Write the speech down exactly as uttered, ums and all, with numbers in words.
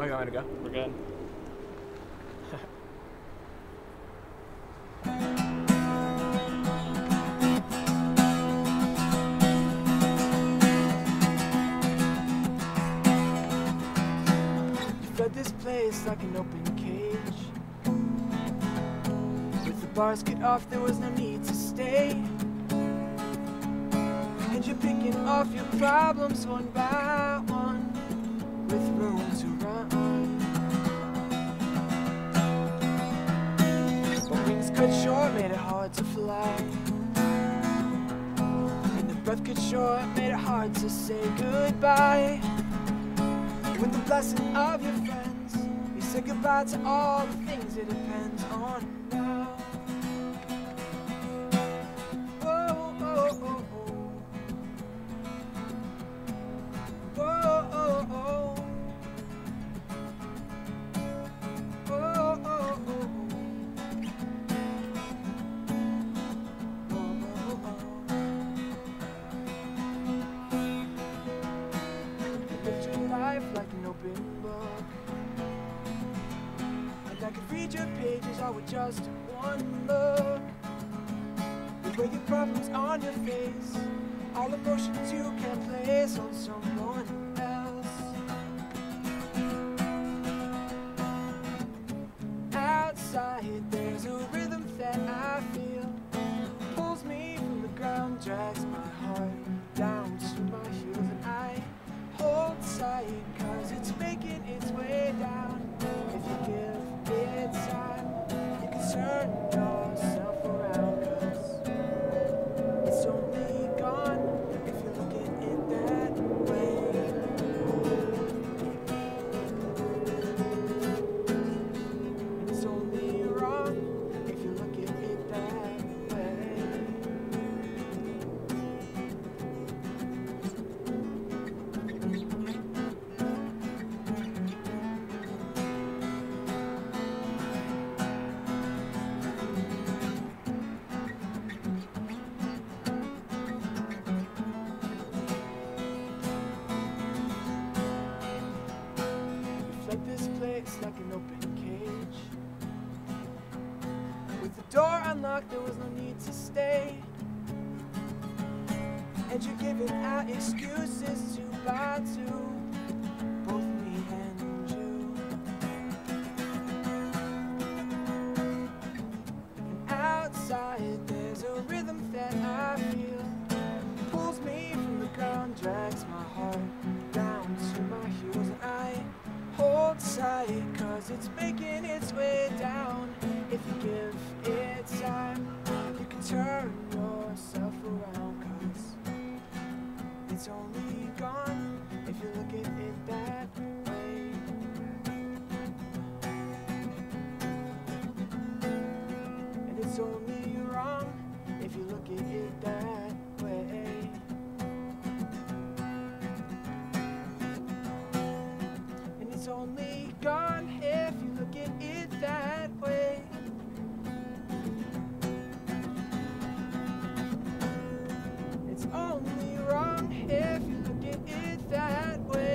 Oh, you want me to go? We're good. You fed this place like an open cage. With the bars cut off, there was no need to stay. And you're picking off your problems one by one, with room to run. But wings cut short made it hard to fly, and the breath cut short made it hard to say goodbye. With the blessing of your friends, you say goodbye to all the things it depends on now. Whoa, whoa, whoa, whoa. Whoa, whoa, whoa. Whoa, whoa, whoa. Whoa, whoa, whoa. You lived your life like an open book, and I could read your pages all with just one look. You wear your problems on your face, all emotions you can't place on someone else. Outside there's a rhythm that I feel, pulls me from the ground, drags my heart down to my heels, and I hold tight cause it's making its way down. If you give it time, you can turn yourself around, cause it's only gone if you look at it that way. And it's only wrong if you look at it that way. Like this place like an open cage. With the door unlocked, there was no need to stay. And you're giving out excuses two by two, both me and you. And outside there's a rhythm that I feel, pulls me from the ground, drags my heart down to my heels, and I hold tight cause it's making its way down. If you give it time, you can turn yourself around, cause it's only gone if you look at it that way. And it's only wrong if you look at it that way. It's only gone if you look at it that way. It's only wrong if you look at it that way.